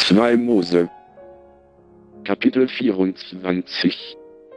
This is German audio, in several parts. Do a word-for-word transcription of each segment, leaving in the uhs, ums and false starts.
zwei Mose Kapitel vierundzwanzig.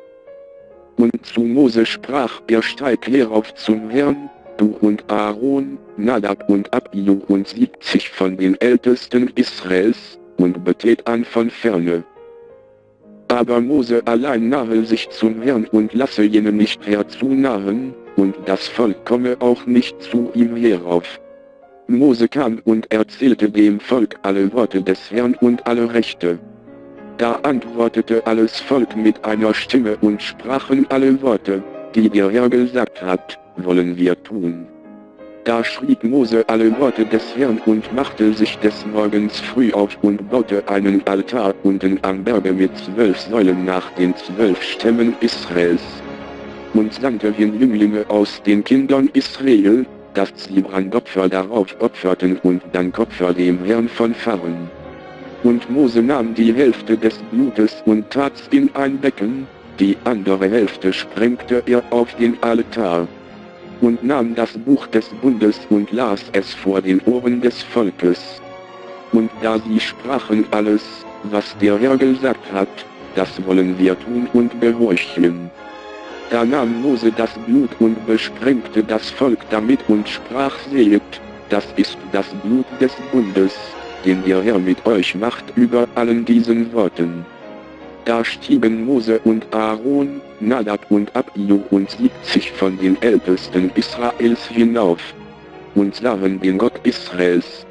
Und zu Mose sprach er: Steig herauf zum Herrn, du und Aaron, Nadab und Abiu und siebzig von den Ältesten Israels, und betet an von ferne. Aber Mose allein nahe sich zum Herrn und lasse jene nicht herzunahen, und das Volk komme auch nicht zu ihm herauf. Mose kam und erzählte dem Volk alle Worte des Herrn und alle Rechte. Da antwortete alles Volk mit einer Stimme und sprachen alle Worte, die der Herr gesagt hat, wollen wir tun. Da schrieb Mose alle Worte des Herrn und machte sich des Morgens früh auf und baute einen Altar unten am Berge mit zwölf Säulen nach den zwölf Stämmen Israels. Und sandte hin Jünglinge aus den Kindern Israel, dass sie Brandopfer darauf opferten und dann Kopfer dem Herrn von Pharren. Und Mose nahm die Hälfte des Blutes und tat's in ein Becken, die andere Hälfte sprengte er auf den Altar. Und nahm das Buch des Bundes und las es vor den Ohren des Volkes. Und da sie sprachen alles, was der Herr gesagt hat, das wollen wir tun und gehorchen. Da nahm Mose das Blut und besprengte das Volk damit und sprach: Sehet, das ist das Blut des Bundes, den der Herr mit euch macht über allen diesen Worten. Da stiegen Mose und Aaron, Nadab und Abiu und siebzig von den Ältesten Israels hinauf, und sahen den Gott Israels.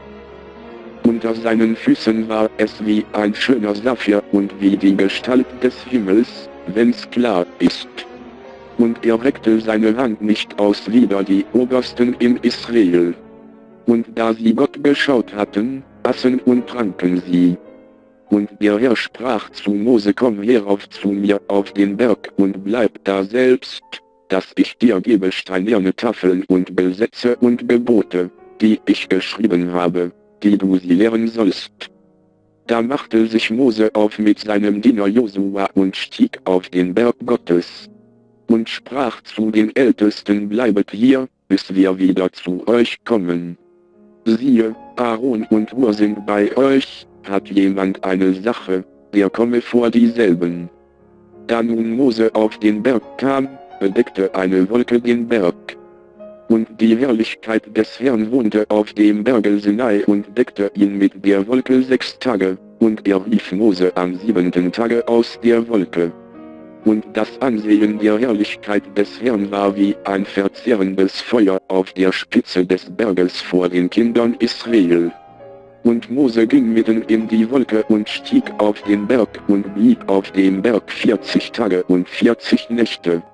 Unter seinen Füßen war es wie ein schöner Saphir und wie die Gestalt des Himmels, wenn's klar ist. Und er reckte seine Hand nicht aus wider die Obersten in Israel. Und da sie Gott geschaut hatten, aßen und tranken sie. Und der Herr sprach zu Mose: Komm herauf zu mir auf den Berg und bleib da selbst, dass ich dir gebe steinerne Tafeln und Gesetze und Gebote, die ich geschrieben habe, die du sie lehren sollst. Da machte sich Mose auf mit seinem Diener Josua und stieg auf den Berg Gottes. Und sprach zu den Ältesten: Bleibet hier, bis wir wieder zu euch kommen. Siehe, Aaron und Hur sind bei euch, hat jemand eine Sache, der komme vor dieselben. Da nun Mose auf den Berg kam, bedeckte eine Wolke den Berg. Und die Herrlichkeit des Herrn wohnte auf dem Berge Sinai und deckte ihn mit der Wolke sechs Tage, und er rief Mose am siebenten Tage aus der Wolke. Und das Ansehen der Herrlichkeit des Herrn war wie ein verzehrendes Feuer auf der Spitze des Berges vor den Kindern Israel. Und Mose ging mitten in die Wolke und stieg auf den Berg und blieb auf dem Berg vierzig Tage und vierzig Nächte.